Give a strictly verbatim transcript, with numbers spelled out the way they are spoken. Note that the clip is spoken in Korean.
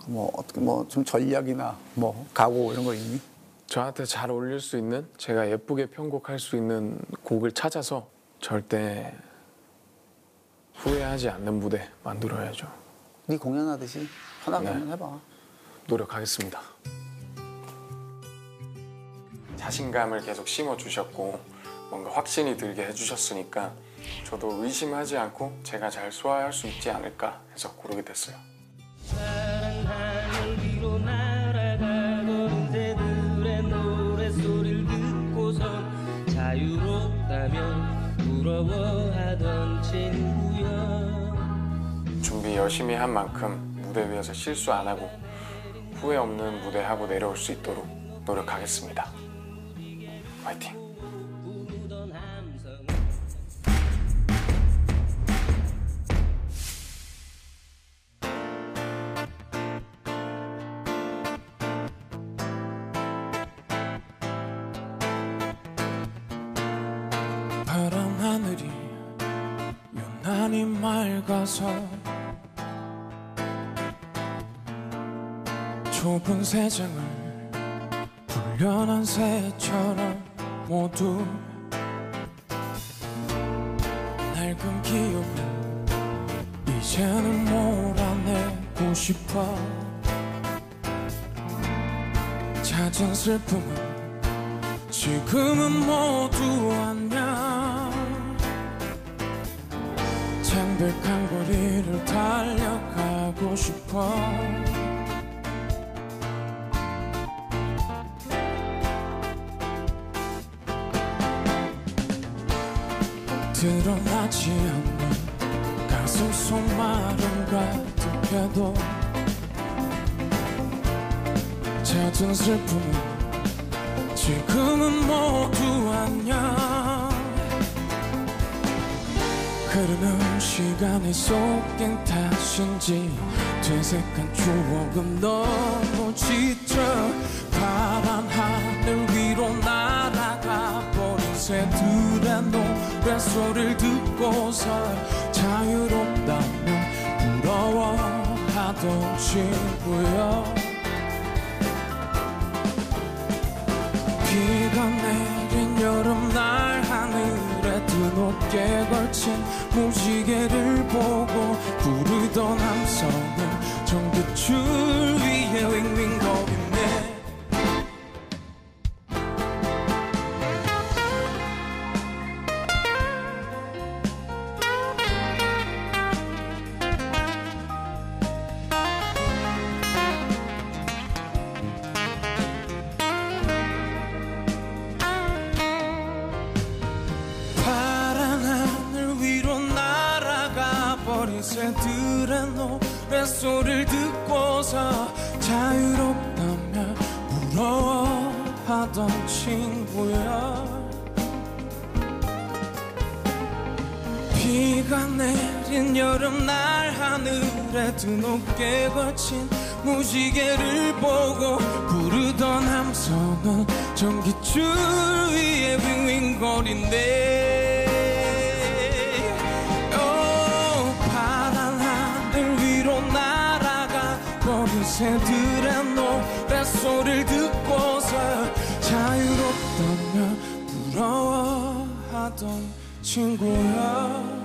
뭐 어떻게 뭐 좀 전략이나 뭐 각오 이런 거 있니? 저한테 잘 어울릴 수 있는, 제가 예쁘게 편곡할 수 있는 곡을 찾아서 절대 후회하지 않는 무대 만들어야죠. 네 공연하듯이 편하게 네. 한번 해봐. 노력하겠습니다. 자신감을 계속 심어주셨고 뭔가 확신이 들게 해주셨으니까 저도 의심하지 않고 제가 잘 소화할 수 있지 않을까 해서 고르게 됐어요. 준비 열심히 한 만큼 무대 위에서 실수 안 하고 후회 없는 무대 하고 내려올 수 있도록 노력하겠습니다. 화이팅! 파란 하늘이 유난히 맑아서 좁은 세상을 불련한 새처럼 모두 낡은 기억을 이제는 몰아내고 싶어. 잦은 슬픔은 지금은 모두 안녕. 창백한 거리를 달려가고 싶어. 드러나지 않는 가슴 속 마음 가득해도 잦은 슬픔은 지금은 모두 안녕. 흐르는 시간이 쏟긴 탓인지 퇴색한 추억은 너무 지쳐. 파란 하늘 위로 날아가 버린 새들의 노래소리를 듣고서 자유롭다며 부러워하던 친구여. 비가 내린 여름날 하늘에 드높게 걸친 무지개를 보고 부르던 함성은 전기줄 위에 윙윙거리네. 새들의 노래소리를 듣고서 자유롭다며 부러워하던 친구야. 비가 내린 여름날 하늘에 드높게 걸친 무지개를 보고 부르던 함성은 전기줄 위에 윙윙거린대. 새들의 노래소리를 듣고서 자유롭다며 부러워하던 친구야.